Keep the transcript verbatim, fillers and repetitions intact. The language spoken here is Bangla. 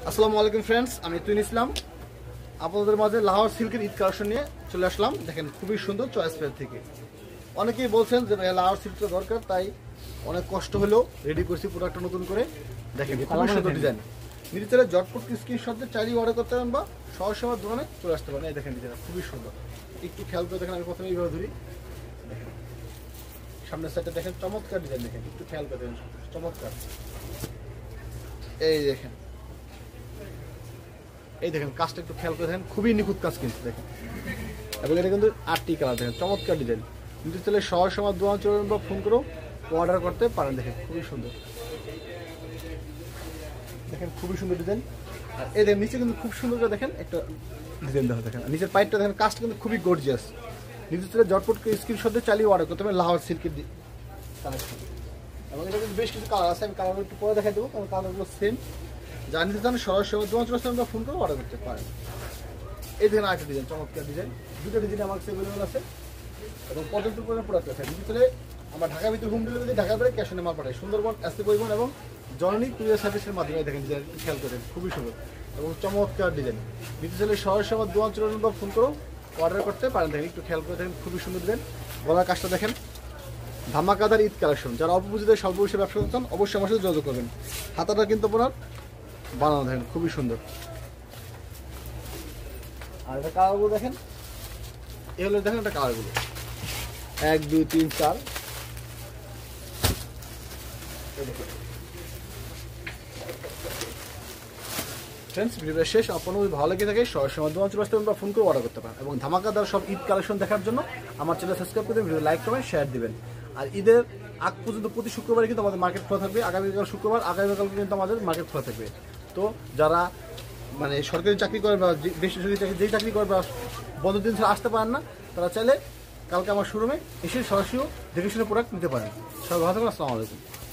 আসসালামু আলাইকুম ফ্রেন্ডস, আমি তুইন ইসলাম আপনাদের মাঝে লাহোর সিল্কের ঈদ কালেকশন নিয়ে চলে আসলাম। দেখেন খুবই সুন্দর চয়েস ফেয়ার থেকে। অনেকেই বলছেন যে ভাই লাহোর সিল্কটা দরকার, তাই অনেক কষ্ট হলেও রেডি করছি প্রোডাক্টটা নতুন করে। দেখেন খুবই সুন্দর ডিজাইন। নিজে চলে জটপট স্ক্রিনশট দিয়ে চাইলে অর্ডার করতে পারেন বা সহজ সময় দোকানে চলে আসতে পারেন। এই দেখেন ডিজাইন খুবই সুন্দর, একটু খেয়াল করে দেখেন। আমি প্রথমে এইভাবে ধরি, দেখেন সামনের সাইডটা দেখেন, চমৎকার ডিজাইন। দেখেন একটু খেয়াল করে দেখেন, চমৎকার। এই দেখেন এই দেখেন কাজটা একটু খেয়াল করে দেখেন, খুবই নিখুঁত কাজ কিন্তু দেখেন। এবং এটা কিন্তু আটটি কালার, দেখেন চমৎকার ডিজাইন। কিন্তু তাহলে সহজ সময় দোকান চলে বা ফোন করেও অর্ডার করতে পারেন। দেখেন খুবই সুন্দর, দেখেন খুবই সুন্দর ডিজাইন। আর এই দেখেন নিচে কিন্তু খুব সুন্দর করে দেখেন একটা ডিজাইন দেওয়া। দেখেন নিচের পাইপটা দেখেন, কাজটা কিন্তু খুবই গর্জিয়াস। নিজের থেকে জটপট করে স্ক্রিনশট দিয়ে চালিয়ে অর্ডার করতে পারেন লাহোর সিল্কের কালেকশন। এবং এটা কিন্তু বেশ কিছু কালার আছে, আমি কালারগুলো একটু পরে দেখাই দেবো, কারণ কালারগুলো সেম। যা নিতে চান সরাসরি দোকান চলে আসতে ফোন করে অর্ডার করতে পারেন। এই দেখেন আরেকটা ডিজাইন, চমৎকার ডিজাইন। দুটো ডিজাইন আমার কাছে অ্যাভেলেবল আছে এবং পর্যন্ত পরিমাণ প্রোডাক্ট আছে। ডিজিটালে আমার ঢাকার ভিতরে হোম ডেলিভারি, ঢাকার বাইরে ক্যাশ অন মাল পাঠায়। সুন্দরবন এসটি পরিবহন এবং জননী কুরিয়ার সার্ভিসের মাধ্যমে দেখেন ডিজাইন খেয়াল করেন, খুবই সুন্দর এবং চমৎকার ডিজাইন। ডিজিটালে সরাসরি আমার দোকান চলে বা ফোন করেও অর্ডার করতে পারেন। দেখেন একটু খেয়াল করে দেখেন, খুবই সুন্দর ডিজাইন। গলার কাজটা দেখেন, ধামাকাদার ঈদ কালেকশন। যারা অল্প পুঁজিতে স্বল্প পয়সা ব্যবসা করতে চান অবশ্যই আমার সাথে যোগাযোগ করবেন। হাতাটা কিন্তু আপনার বানানো দেখেন খুবই সুন্দর। আর এটা কালারগুলো দেখেন, এ হলো দেখেন এটা কালারগুলো এক দুই তিন চার। ফ্রেন্ডস ভিডিওটা শেষ, আপনার যদি ভালো লেগে থাকে সরাসরি মাধ্যমে চলে আসতে পারেন বা ফোন করে অর্ডার করতে পারেন। এবং ধামাকাদার সব ঈদ কালেকশন দেখার জন্য আমার চ্যানেল সাবস্ক্রাইব করে দেবেন, ভিডিও লাইক করবেন, শেয়ার দিবেন। আর ঈদের আগ পর্যন্ত প্রতি শুক্রবারে কিন্তু আমাদের মার্কেট খোলা থাকবে। আগামীকাল শুক্রবার, আগামীকাল কিন্তু আমাদের মার্কেট খোলা থাকবে। তো যারা মানে সরকারি চাকরি করে বা বেসরকারি চাকরি যেই চাকরি করে বা বন্ধ দিন ছাড়া আসতে পারেন না, তারা চাইলে কালকে আমার শোরুমে এসে সরাসরি দেখে শুনে প্রোডাক্ট নিতে পারেন। সবাই ভালো থাকুন, আসসালামু আলাইকুম।